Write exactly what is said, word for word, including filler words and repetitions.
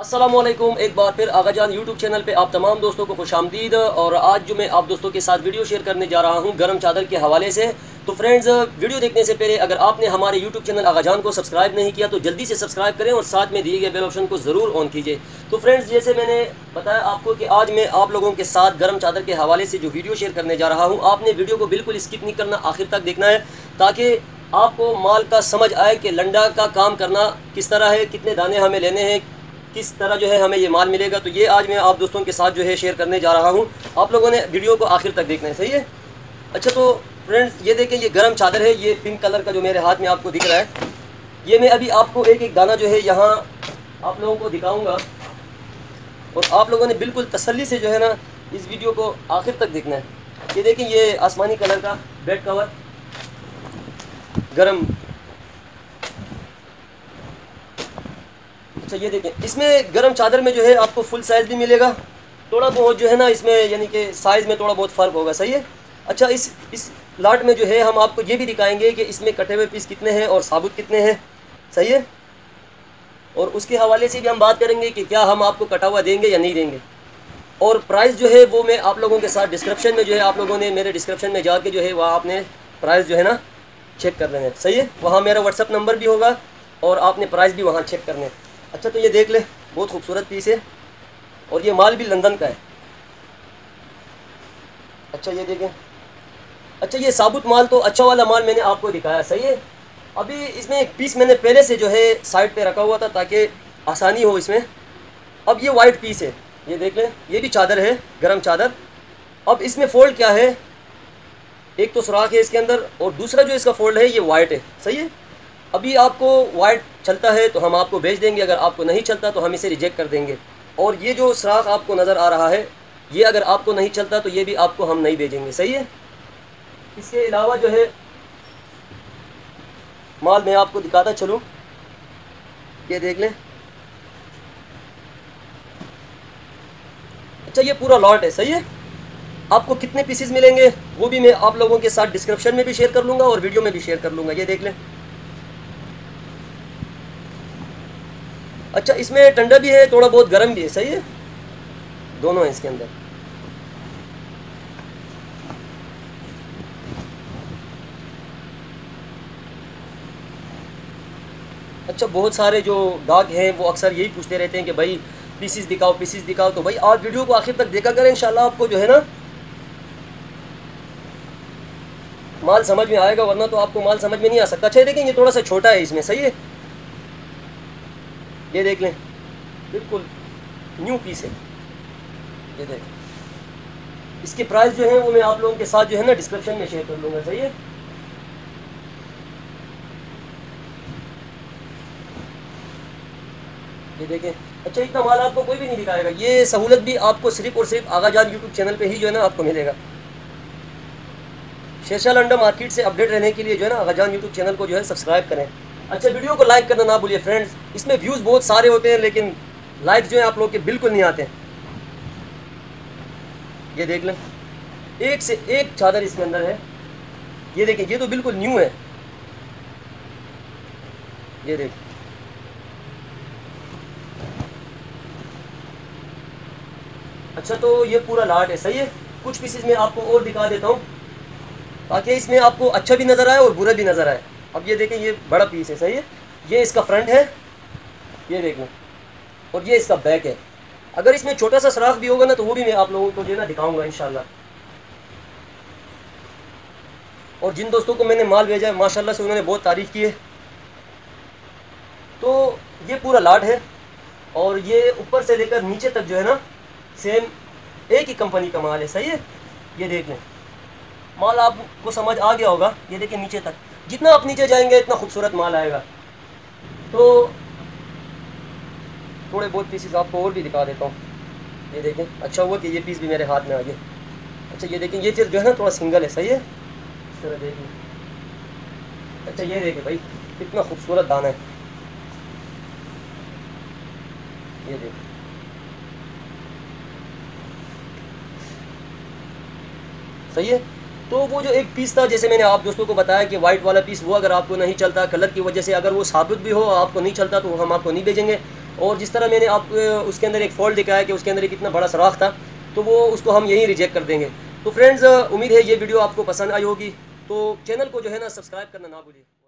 अस्सलामुअलैकुम। एक बार फिर आगाजान यूट्यूब चैनल पे आप तमाम दोस्तों को खुशामदीद। और आज जो मैं आप दोस्तों के साथ वीडियो शेयर करने जा रहा हूँ गर्म चादर के हवाले से। तो फ्रेंड्स, वीडियो देखने से पहले अगर आपने हमारे यूट्यूब चैनल आगाजान को सब्सक्राइब नहीं किया तो जल्दी से सब्सक्राइब करें और साथ में दिए गए बेल ऑप्शन को ज़रूर ऑन कीजिए। तो फ्रेंड्स, जैसे मैंने बताया आपको कि आज मैं आप लोगों के साथ गर्म चादर के हवाले से जो वीडियो शेयर करने जा रहा हूँ, आपने वीडियो को बिल्कुल स्किप नहीं करना, आखिर तक देखना है ताकि आपको माल का समझ आए कि लंडा का काम करना किस तरह है, कितने दाने हमें लेने हैं, किस तरह जो है हमें ये माल मिलेगा। तो ये आज मैं आप दोस्तों के साथ जो है शेयर करने जा रहा हूँ। आप लोगों ने वीडियो को आखिर तक देखना है, सही है। अच्छा, तो फ्रेंड्स ये देखें, ये गर्म चादर है, ये पिंक कलर का जो मेरे हाथ में आपको दिख रहा है, ये मैं अभी आपको एक एक दाना जो है यहाँ आप लोगों को दिखाऊँगा और आप लोगों ने बिल्कुल तसल्ली से जो है ना इस वीडियो को आखिर तक देखना है। ये देखें, ये आसमानी कलर का बेड कवर गरम। अच्छा, ये देखें, इसमें गरम चादर में जो है आपको फुल साइज़ भी मिलेगा, थोड़ा बहुत जो है ना इसमें यानी कि साइज़ में थोड़ा बहुत फ़र्क होगा, सही है। अच्छा, इस इस लाट में जो है हम आपको ये भी दिखाएंगे कि इसमें कटे हुए पीस कितने हैं और साबुत कितने हैं, सही है। और उसके हवाले से भी हम बात करेंगे कि क्या हम आपको कटा हुआ देंगे या नहीं देंगे। और प्राइस जो है वो मैं आप लोगों के साथ डिस्क्रिप्शन में जो है आप लोगों ने मेरे डिस्क्रिप्शन में जाके जो है वहाँ आपने प्राइस जो है ना चेक कर लेना है, सही है। वहाँ मेरा व्हाट्सअप नंबर भी होगा और आपने प्राइस भी वहाँ चेक करने। अच्छा, तो ये देख ले, बहुत खूबसूरत पीस है और ये माल भी लंदन का है। अच्छा, ये देखें। अच्छा, ये साबुत माल तो अच्छा वाला माल मैंने आपको दिखाया, सही है। अभी इसमें एक पीस मैंने पहले से जो है साइड पे रखा हुआ था ताकि आसानी हो इसमें। अब ये वाइट पीस है, ये देख लें, ये भी चादर है, गरम चादर। अब इसमें फ़ोल्ड क्या है, एक तो सुराख है इसके अंदर और दूसरा जो इसका फ़ोल्ड है ये वाइट है, सही है। अभी आपको वाइट चलता है तो हम आपको भेज देंगे, अगर आपको नहीं चलता तो हम इसे रिजेक्ट कर देंगे। और ये जो सुराख आपको नज़र आ रहा है, ये अगर आपको नहीं चलता तो ये भी आपको हम नहीं भेजेंगे, सही है। इसके अलावा जो है माल मैं आपको दिखाता चलूँ, ये देख लें। अच्छा, ये पूरा लॉट है, सही है। आपको कितने पीसेस मिलेंगे वो भी मैं आप लोगों के साथ डिस्क्रिप्शन में भी शेयर कर लूँगा और वीडियो में भी शेयर कर लूँगा, ये देख लें। अच्छा, इसमें ठंडा भी है, थोड़ा बहुत गर्म भी है, सही है, दोनों है इसके अंदर। अच्छा, बहुत सारे जो गाहक हैं वो अक्सर यही पूछते रहते हैं कि भाई पीसीस दिखाओ, पीसीस दिखाओ। तो भाई आप वीडियो को आखिर तक देखा करें, इंशाल्लाह आपको जो है ना माल समझ में आएगा, वरना तो आपको माल समझ में नहीं आ सकता। अच्छा, देखें, ये थोड़ा सा छोटा है इसमें, सही है, ये देख लें, बिल्कुल न्यू पीस है, ये देख। इसकी प्राइस जो है वो मैं आप लोगों के साथ जो है ना डिस्क्रिप्शन में शेयर कर लूँगा, सही है। ये देखें। अच्छा, इतना माल आपको कोई भी नहीं दिखाएगा, ये सहूलत भी आपको सिर्फ और सिर्फ आगाजान यूट्यूब चैनल पे ही जो है ना आपको मिलेगा। शेरशाह लंडा मार्केट से अपडेट रहने के लिए जो है ना आगाजान यूट्यूब चैनल को जो है सब्सक्राइब करें। अच्छा, वीडियो को लाइक करना ना भूलिए फ्रेंड्स, इसमें व्यूज़ बहुत सारे होते हैं लेकिन लाइक जो है आप लोग के बिल्कुल नहीं आते। ये देख लें, एक से एक चादर इसके अंदर है, ये देखें, ये तो बिल्कुल न्यू है, ये देख। अच्छा, तो ये पूरा लाट है, सही है। कुछ पीसेस मैं आपको और दिखा देता हूँ ताकि इसमें आपको अच्छा भी नज़र आए और बुरा भी नज़र आए। अब ये देखें, ये बड़ा पीस है, सही है, ये इसका फ्रंट है, ये देखें, और ये इसका बैक है। अगर इसमें छोटा सा सुराख भी होगा ना तो वो भी मैं आप लोगों को जो है ना दिखाऊंगा इंशाल्लाह। और जिन दोस्तों को मैंने माल भेजा है माशाल्लाह से उन्होंने बहुत तारीफ़ की है। तो ये पूरा लाट है और ये ऊपर से लेकर नीचे तक जो है ना सेम एक ही कंपनी का माल है, सही है। ये देख लें, माल आपको समझ आ गया होगा, ये देखें नीचे तक, जितना आप नीचे जाएंगे इतना खूबसूरत माल आएगा। तो थोड़े बहुत पीसेस आपको और भी दिखा देता हूँ, ये देखें। अच्छा हुआ कि ये पीस भी मेरे हाथ में आ गए। अच्छा, ये देखें, ये फिर जो है ना थोड़ा सिंगल है, सही है, इस तरह देखें। अच्छा, ये देखें भाई, कितना खूबसूरत दाना है, ये देखें। सही है। तो वो जो एक पीस था, जैसे मैंने आप दोस्तों को बताया कि वाइट वाला पीस, वो अगर आपको नहीं चलता कलर की वजह से, अगर वो साबुत भी हो आपको नहीं चलता तो हम आपको नहीं भेजेंगे। और जिस तरह मैंने आप उसके अंदर एक फॉल्ट दिखाया कि उसके अंदर एक इतना बड़ा सुराख था, तो वो उसको हम यहीं रिजेक्ट कर देंगे। तो फ्रेंड्स, उम्मीद है ये वीडियो आपको पसंद आई होगी। तो चैनल को जो है ना सब्सक्राइब करना ना भूलिए।